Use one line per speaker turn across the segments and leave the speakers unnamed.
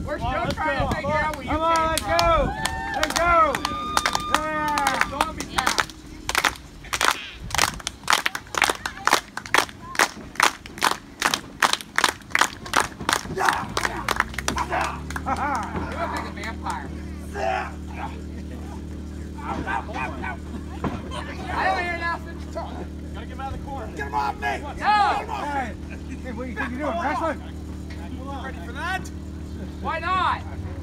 We're still trying to figure out what you
Come on, let's go! Let's go! Yeah!
Zombie pack. You look like a vampire. I don't hear nothing.
Gotta get him out of the corner.
Get him off me!
No!
Hey, what do you think you're doing? Wrestling?
Ready for that?
Why not?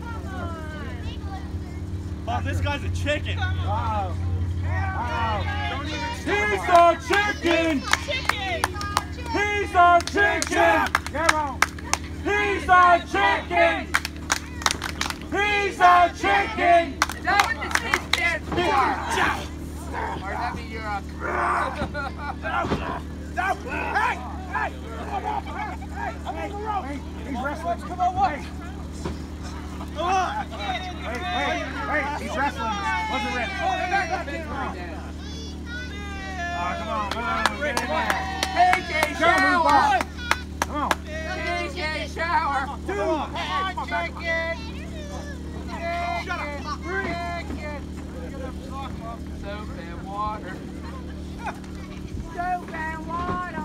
Oh, this guy's a chicken.
Wow. Wow.
He's a chicken! He's a chicken!
Get on.
He's a chicken! He's a chicken!
Is that what the C stands for? Or does that mean you're a...
Hey! Hey!
Hey, he's wrestling.
Come on, what?
Hey,
Come on!
hey, he's wrestling. Wasn't Rick.
Oh, they're back up in there.
Come on, get in there.
PK shower!
Come on.
PK shower!
Come on.
Chicken!
Shut up!
Chicken! Soap and water. Soap and water!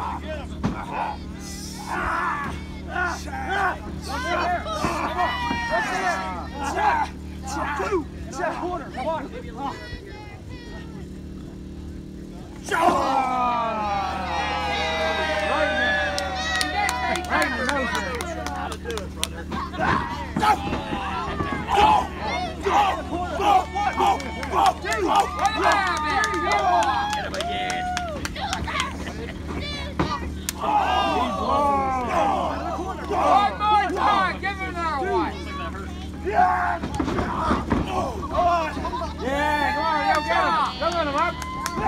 Corner, come on. Right in the nose there.
How to do it, brother. Get him again.
One more time! Give him another one!
Yeah, come on, yo, get him. Go get him up.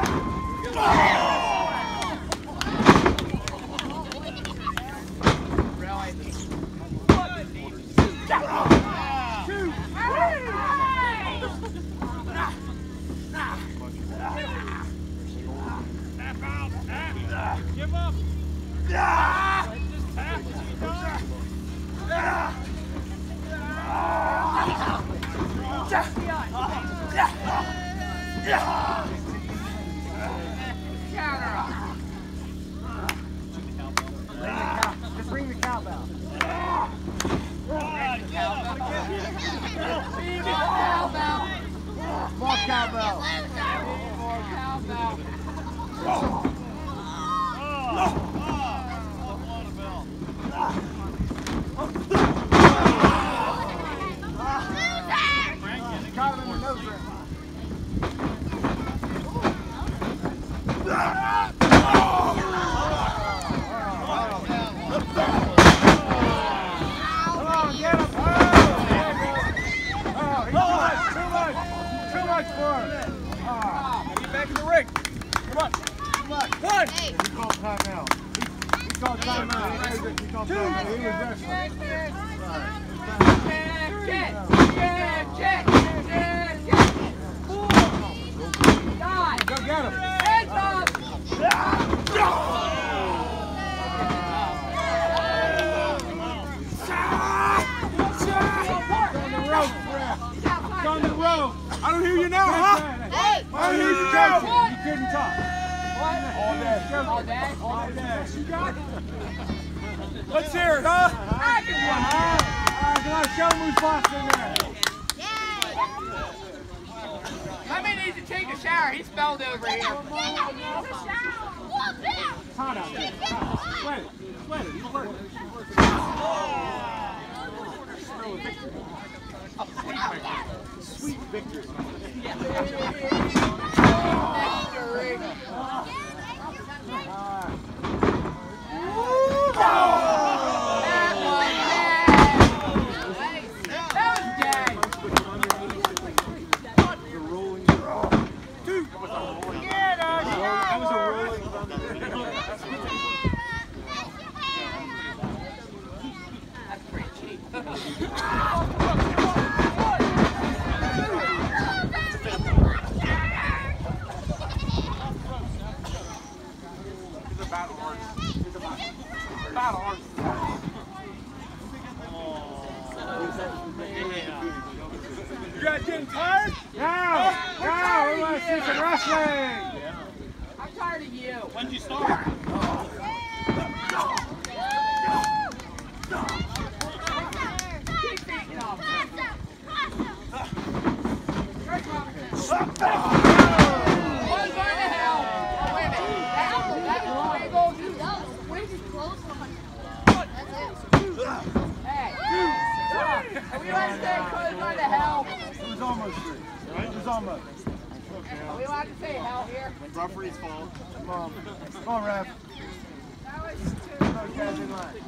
Give up. Just tap it.
Just ring the cowbell. Small cowbell. Caught him in the nose ring. Come on, get him. Too much for him.
Get back in the ring. Come on. One.
He called timeout. He called timeout. He called timeout. He was wrestling. Go get him.
Hands up!
On the rope.
I don't hear you now, huh?
Hey!
I don't hear you now.
You couldn't talk.
What?
All day.
All day?
All day. You got it?
Let's hear it, huh?
I can
Come on, show him who's boss in there.
Remy needs to take a shower. He spelled over here.
Hot out there. Sweat it. Sweat it. He's working. Sweet victory.
guys getting tired?
Now, we want to see some wrestling.
I'm tired of you.
When did you start?
Keep beating off. One's going to hell. Oh, wait a minute. That's way goes. Hey. We want to say Cody's going to hell.
It was almost free. Right? It was almost.
Are we allowed to say hell here?
Referee's fault. Come on, ref.
That was too.
Those guys in line.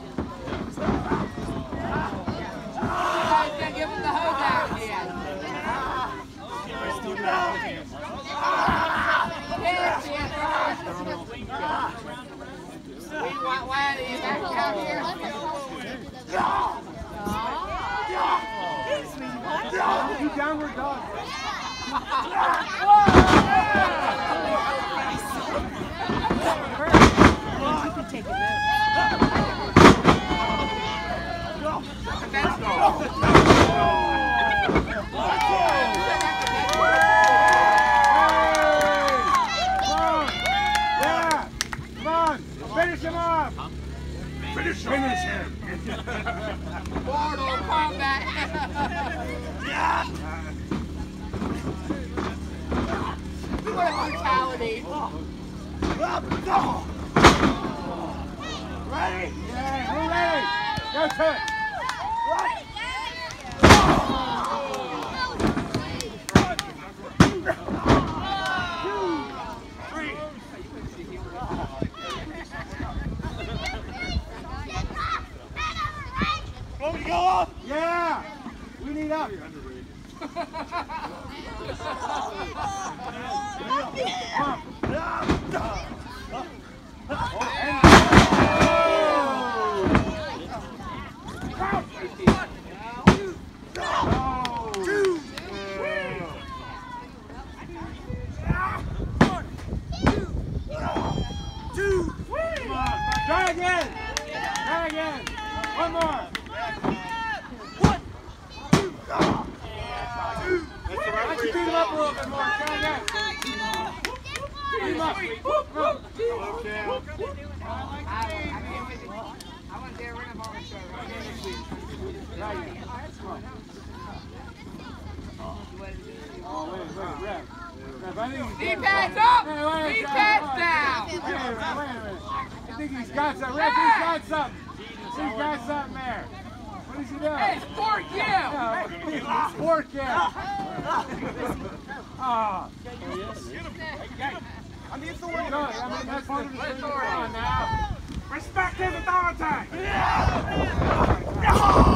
You guys can give him the hose out again. Why are you back out here?
You downward dog.
You can take it now.
Finish him off! Finish him!
Mortal Kombat! What a brutality!
Ready? Yeah, we're ready! Go to it!
Want me to go off?
Yeah! We need up! Try again! Try again! One more! Why don't you beat him up a little bit more? Try again! Beat him up!
I want to run him on the show right
Ref.
Knee pads up! Knee pads down!
Wait a minute. I think he's got something. Ref, he's got something. He's got something there. What is he doing?
Hey, sport you!
Sport camp. Ah.
I mean, it's the way.
No, I mean, that's part of the
Let's
thing.
go
Come on
around.
now. Respect his authority.